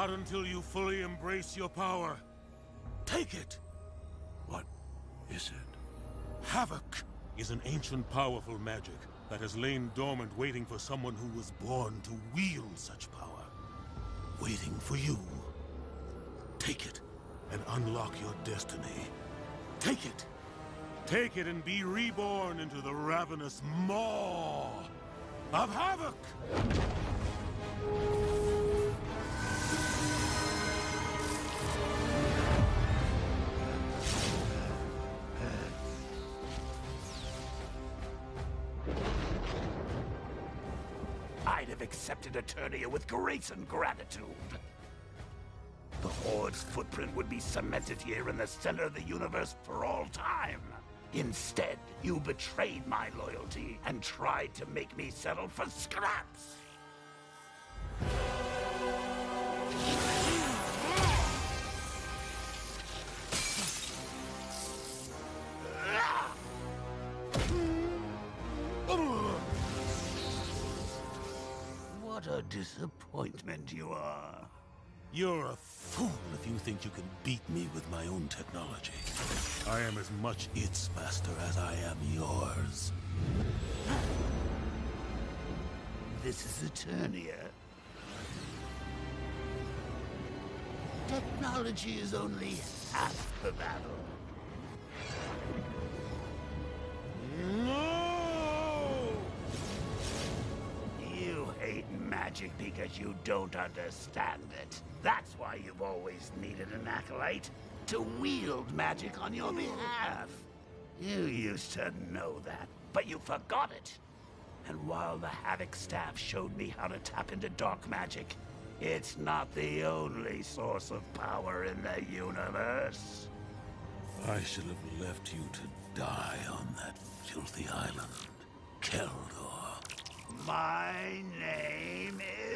Not until you fully embrace your power. Take it! What is it? Havoc is an ancient powerful magic that has lain dormant waiting for someone who was born to wield such power. Waiting for you. Take it and unlock your destiny. Take it! Take it and be reborn into the ravenous maw of Havoc! I'd have accepted Eternia with grace and gratitude. The Horde's footprint would be cemented here in the center of the universe for all time. Instead, you betrayed my loyalty and tried to make me settle for scraps. What a disappointment you are. You're a fool if you think you can beat me with my own technology. I am as much its master as I am yours. This is Eternia. Technology is only half the battle. No! You hate magic because you don't understand it. That's why you've always needed an acolyte to wield magic on your behalf. You used to know that, but you forgot it. And while the Havoc staff showed me how to tap into dark magic, it's not the only source of power in the universe. I should have left you to die on that filthy island, Keldor. My name is